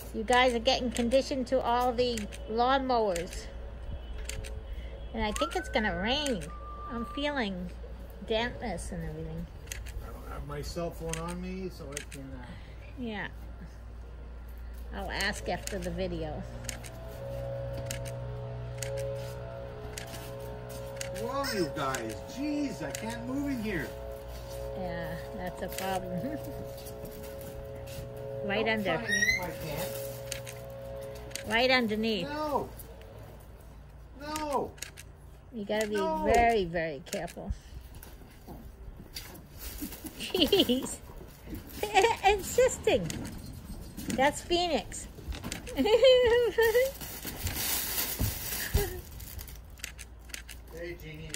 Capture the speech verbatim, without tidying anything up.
You guys are getting conditioned to all the lawnmowers. And I think it's gonna rain. I'm feeling dampness and everything. I don't have my cell phone on me, so I can... Uh... Yeah. I'll ask after the video. Whoa, you guys. Jeez, I can't move in here. Yeah, that's a problem. Right Don't under. try and eat my pants. Right underneath. No. No. You gotta be No. very, very careful. Jeez. Insisting. That's Phoenix. Hey, Jeannie.